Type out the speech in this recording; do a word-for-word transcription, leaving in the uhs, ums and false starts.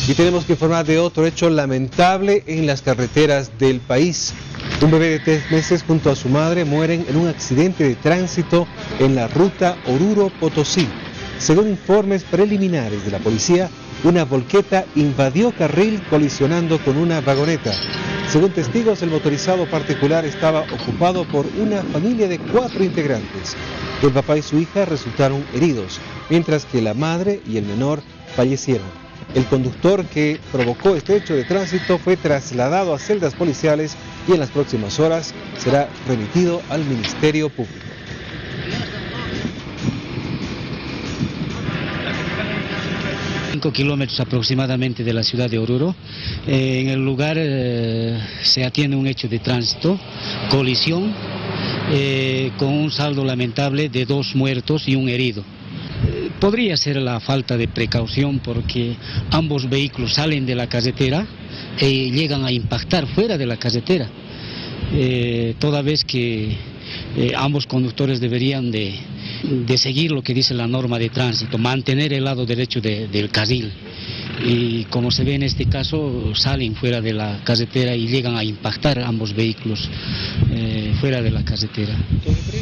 Y tenemos que informar de otro hecho lamentable en las carreteras del país. Un bebé de tres meses junto a su madre mueren en un accidente de tránsito en la ruta Oruro-Potosí. Según informes preliminares de la policía, una volqueta invadió carril colisionando con una vagoneta. Según testigos, el motorizado particular estaba ocupado por una familia de cuatro integrantes. El papá y su hija resultaron heridos, mientras que la madre y el menor fallecieron. El conductor que provocó este hecho de tránsito fue trasladado a celdas policiales y en las próximas horas será remitido al Ministerio Público. cinco kilómetros aproximadamente de la ciudad de Oruro. Eh, en el lugar eh, se atiende un hecho de tránsito, colisión, eh, con un saldo lamentable de dos muertos y un herido. Eh, podría ser la falta de precaución porque ambos vehículos salen de la carretera y llegan a impactar fuera de la carretera, eh, toda vez que eh, ambos conductores deberían de de seguir lo que dice la norma de tránsito, mantener el lado derecho de, del carril. Y como se ve en este caso, salen fuera de la carretera y llegan a impactar ambos vehículos eh, fuera de la carretera.